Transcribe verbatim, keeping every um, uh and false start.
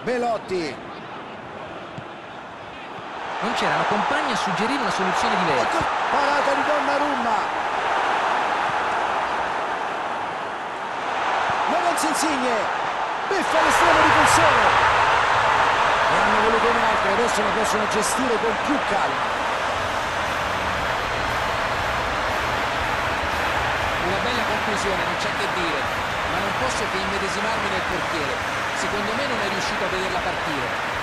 Belotti. Non c'erano compagni a suggerire una soluzione diversa. Parata di Donnarumma. Lorenzo Insigne. Beffa l'estremo difensore. Ne hanno voluto un altro, adesso la possono gestire con più calma. Una bella conclusione, non c'è che dire, ma non posso che immedesimarmi nel portiere. Secondo me non è riuscito a vederla partire.